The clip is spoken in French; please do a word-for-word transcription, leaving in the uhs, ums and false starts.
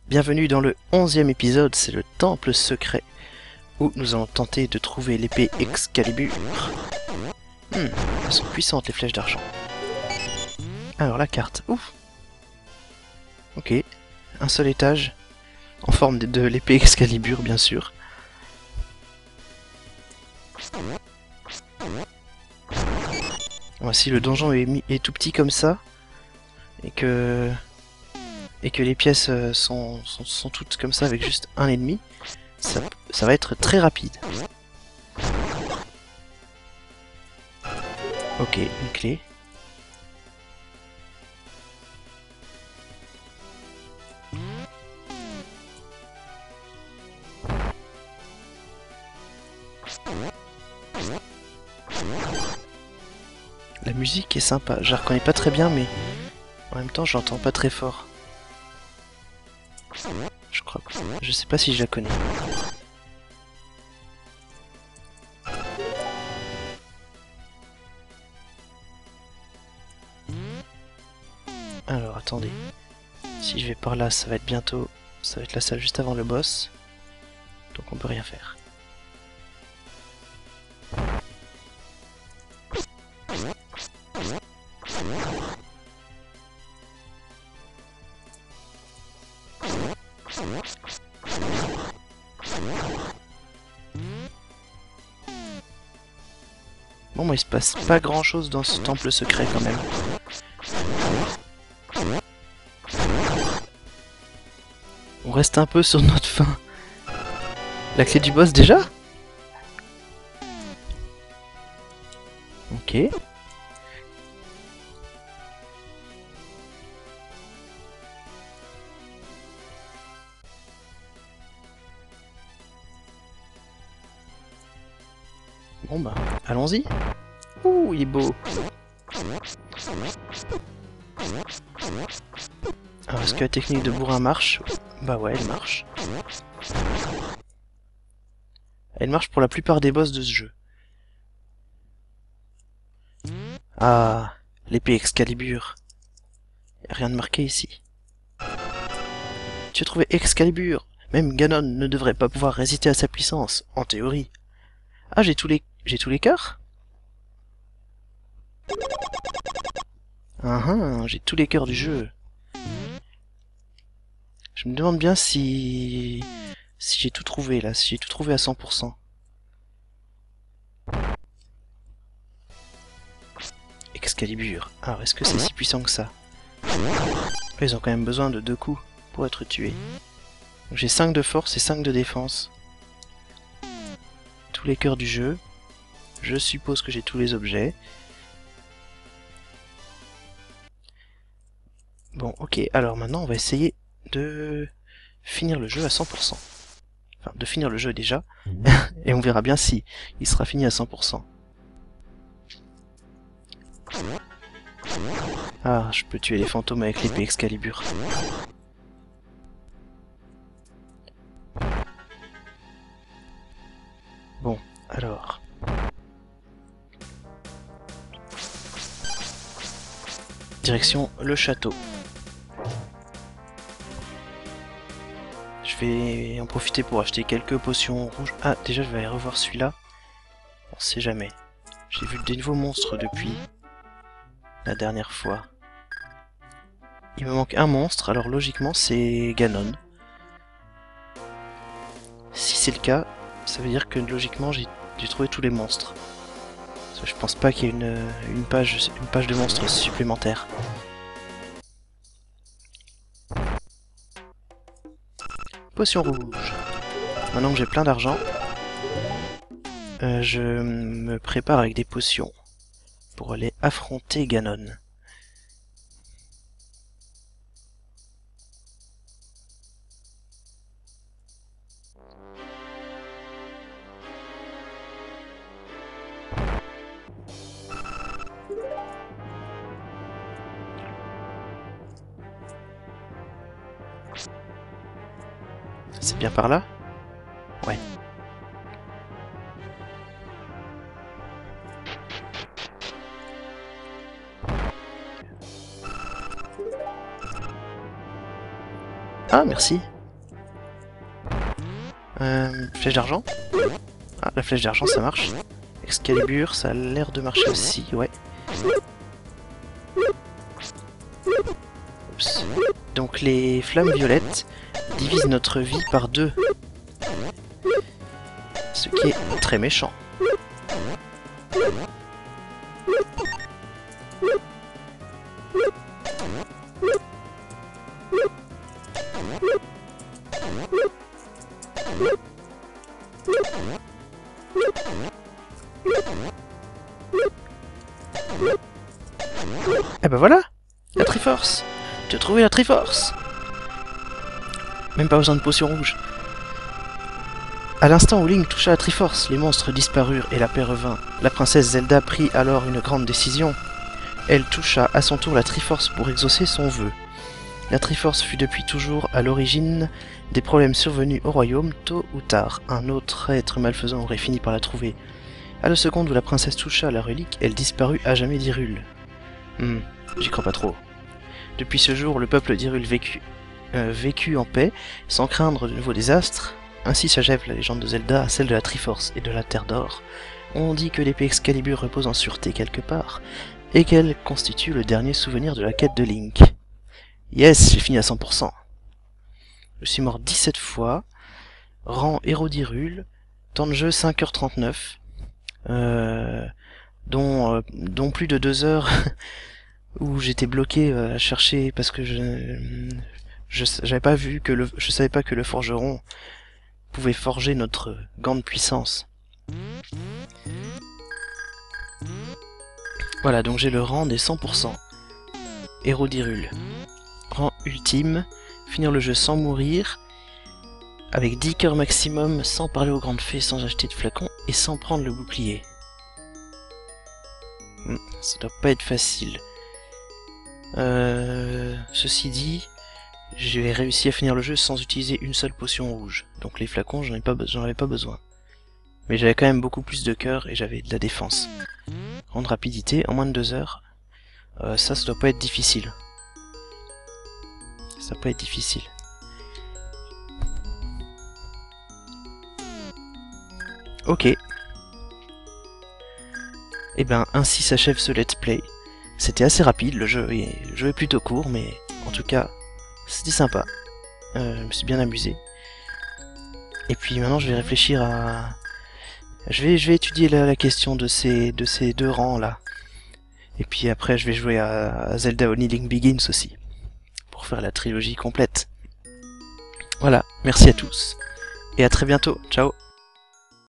Bienvenue dans le onzième épisode, c'est le temple secret, où nous allons tenter de trouver l'épée Excalibur. Hmm, elles sont puissantes les flèches d'argent. Alors la carte, ouf. Ok, un seul étage, en forme de, de l'épée Excalibur bien sûr. Bon, si le donjon est, mis, est tout petit comme ça, et que... et que les pièces euh, sont, sont, sont toutes comme ça avec juste un ennemi, ça, ça va être très rapide. Ok, une clé. La musique est sympa, je la reconnais pas très bien mais en même temps je l'entends pas très fort. Je crois que... je sais pas si je la connais. Alors attendez. Si je vais par là, ça va être bientôt... ça va être la salle juste avant le boss. Donc on peut rien faire. Bon, moi il se passe pas grand chose dans ce temple secret quand même. On reste un peu sur notre faim. La clé du boss déjà? Ok. Bon bah, allons-y. Ouh, il est beau. Alors, est-ce que la technique de bourrin marche? Bah ouais, elle marche. Elle marche pour la plupart des boss de ce jeu. Ah, l'épée Excalibur. Y a rien de marqué ici. Tu as trouvé Excalibur. Même Ganon ne devrait pas pouvoir résister à sa puissance, en théorie. Ah, j'ai tous les... j'ai tous les cœurs? Ah ah, j'ai tous les cœurs du jeu. Je me demande bien si... si j'ai tout trouvé là, si j'ai tout trouvé à cent pour cent. Excalibur. Alors, est-ce que c'est si puissant que ça? Ils ont quand même besoin de deux coups pour être tués. J'ai cinq de force et cinq de défense. Tous les cœurs du jeu. Je suppose que j'ai tous les objets. Bon, ok, alors maintenant on va essayer de finir le jeu à cent pour cent. Enfin, de finir le jeu déjà, et on verra bien si il sera fini à cent pour cent. Ah, je peux tuer les fantômes avec l'épée Excalibur. Bon, alors... direction le château. Je vais en profiter pour acheter quelques potions rouges. Ah, déjà je vais aller revoir celui-là. On sait jamais. J'ai vu des nouveaux monstres depuis la dernière fois. Il me manque un monstre, alors logiquement c'est Ganon. Si c'est le cas, ça veut dire que logiquement j'ai trouvé tous les monstres. Parce que je pense pas qu'il y ait une, une, page, une page de monstres supplémentaire. Potion rouge. Maintenant que j'ai plein d'argent, euh, je me prépare avec des potions pour aller affronter Ganon. C'est bien par là? Ouais. Ah, merci. Euh, flèche d'argent. Ah, la flèche d'argent, ça marche. Excalibur, ça a l'air de marcher aussi, ouais. Oups. Donc les flammes violettes divisent notre vie par deux. Ce qui est très méchant. Eh ben voilà, la Triforce. Tu as trouvé la Triforce. Même pas besoin de potion rouge. À l'instant où Link toucha la Triforce, les monstres disparurent et la paix revint. La princesse Zelda prit alors une grande décision. Elle toucha à son tour la Triforce pour exaucer son vœu. La Triforce fut depuis toujours à l'origine des problèmes survenus au royaume. Tôt ou tard, un autre être malfaisant aurait fini par la trouver. À la seconde où la princesse toucha la relique, elle disparut à jamais d'Hyrule. Hmm, j'y crois pas trop. Depuis ce jour, le peuple d'Hyrule vécut, euh, vécut en paix, sans craindre de nouveaux désastres. Ainsi s'achève la légende de Zelda, celle de la Triforce et de la Terre d'Or. On dit que l'épée Excalibur repose en sûreté quelque part, et qu'elle constitue le dernier souvenir de la quête de Link. Yes, j'ai fini à cent pour cent. Je suis mort dix-sept fois, rang héros d'Hyrule, temps de jeu cinq heures trente-neuf, euh, dont, euh, dont plus de deux heures où j'étais bloqué euh, à chercher parce que je je j'avais pas vu que le je savais pas que le forgeron pouvait forger notre gant de puissance. Voilà, donc j'ai le rang des cent pour cent. Héros d'Hyrule. Rang ultime, finir le jeu sans mourir, avec dix cœurs maximum, sans parler aux grandes fées, sans acheter de flacons et sans prendre le bouclier. Hmm, ça doit pas être facile. Euh, ceci dit, j'ai réussi à finir le jeu sans utiliser une seule potion rouge. Donc les flacons, j'en ai pas, j'en avais pas besoin. Mais j'avais quand même beaucoup plus de cœur et j'avais de la défense. Rendre rapidité en moins de deux heures. Euh, ça, ça doit pas être difficile. Ça doit pas être difficile. Ok. Et ben, ainsi s'achève ce let's play. C'était assez rapide, le jeu est, le jeu est plutôt court, mais en tout cas, c'était sympa. Euh, je me suis bien amusé. Et puis maintenant, je vais réfléchir à... Je vais, je vais étudier la, la question de ces, de ces deux rangs là. Et puis après, je vais jouer à, à Zelda Only Link Begins aussi. Pour faire la trilogie complète. Voilà, merci à tous. Et à très bientôt. Ciao.